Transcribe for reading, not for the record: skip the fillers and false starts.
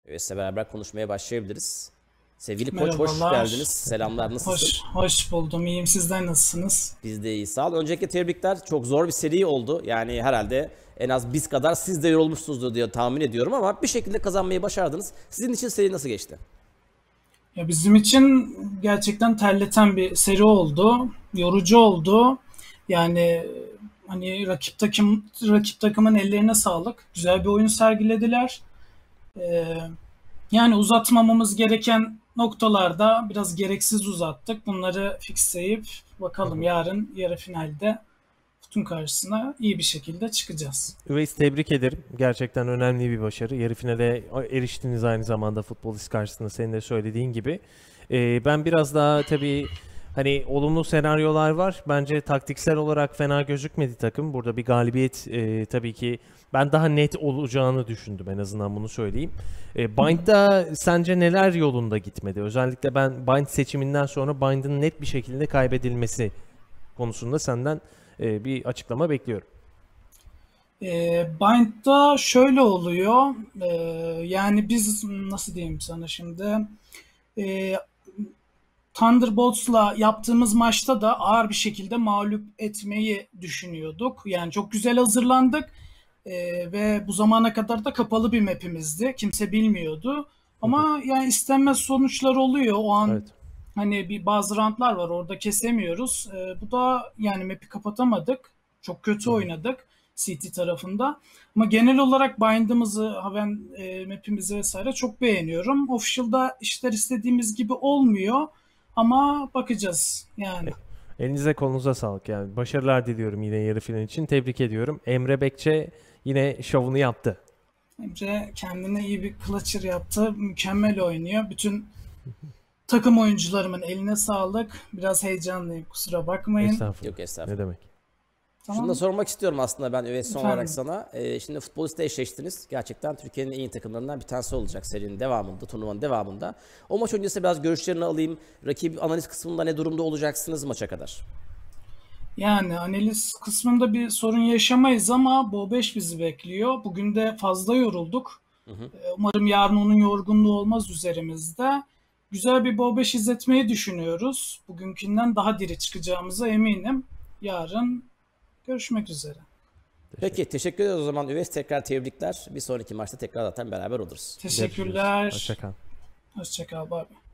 Evet, size beraber konuşmaya başlayabiliriz. Sevgili koç, hoş geldiniz. Merhabalar. Selamlar, nasılsın? Hoş buldum. İyiyim. Sizler nasılsınız? Biz de iyi, sağ ol. Öncelikle tebrikler. Çok zor bir seri oldu. Yani herhalde en az biz kadar siz de yorulmuşsunuzdur diye tahmin ediyorum ama bir şekilde kazanmayı başardınız. Sizin için seri nasıl geçti? Ya bizim için gerçekten terleten bir seri oldu. Yorucu oldu. Yani hani rakip takımın ellerine sağlık. Güzel bir oyun sergilediler. Ee, Yani uzatmamamız gereken noktalarda biraz gereksiz uzattık. Bunları fixleyip bakalım yarın yarı finalde Futun karşısına iyi bir şekilde çıkacağız. Üveys, tebrik ederim. Gerçekten önemli bir başarı. Yarı finale eriştiniz aynı zamanda futbolist karşısında senin de söylediğin gibi. Ben biraz daha tabii hani olumlu senaryolar var. Bence taktiksel olarak fena gözükmedi takım. Burada bir galibiyet tabii ki ben daha net olacağını düşündüm, en azından bunu söyleyeyim. Bind'da sence neler yolunda gitmedi? Özellikle ben Bind seçiminden sonra Bind'ın net bir şekilde kaybedilmesi konusunda senden bir açıklama bekliyorum. Bind'da şöyle oluyor. Yani biz nasıl diyeyim sana şimdi? Ee, Thunderbolts'la yaptığımız maçta da ağır bir şekilde mağlup etmeyi düşünüyorduk. Yani çok güzel hazırlandık. Ve bu zamana kadar da kapalı bir map'imizdi. Kimse bilmiyordu. Hı hı. Ama yani istenmez sonuçlar oluyor. O an Evet. hani bazı roundlar var orada kesemiyoruz. Bu da yani map'i kapatamadık. Çok kötü Hı hı. oynadık CT tarafında. Ama genel olarak bind'ımızı, Haven map'imizi vesaire çok beğeniyorum. Official'da işler istediğimiz gibi olmuyor. Ama bakacağız yani. Elinize kolunuza sağlık yani. Başarılar diliyorum yine yarı final için. Tebrik ediyorum. Emre Bekçe yine şovunu yaptı. Emre kendine iyi bir clutcher yaptı. Mükemmel oynuyor. Bütün takım oyuncularımın eline sağlık. Biraz heyecanlıyım. Kusura bakmayın. Estağfurullah. Yok, Ne estağfurullah. demek? Şunu da Tamam. sormak istiyorum aslında ben evet son olarak Efendim. sana. Şimdi futbolistle eşleştiniz. Gerçekten Türkiye'nin en iyi takımlarından bir tanesi olacak serinin devamında, turnuvanın devamında. O maç öncesi biraz görüşlerini alayım. Rakip analiz kısmında ne durumda olacaksınız maça kadar? Yani analiz kısmında bir sorun yaşamayız ama Bo 5 bizi bekliyor. Bugün de fazla yorulduk. Hı hı. Umarım yarın onun yorgunluğu olmaz üzerimizde. Güzel bir Bo 5 izletmeyi düşünüyoruz. Bugünkünden daha diri çıkacağımıza eminim. Yarın görüşmek üzere. Peki, teşekkür ederiz o zaman Üveys. Tekrar tebrikler. Bir sonraki maçta tekrar zaten beraber oluruz. Görüşürüz. Teşekkürler. Hoşça kal. Hoşça kal. Bay bay.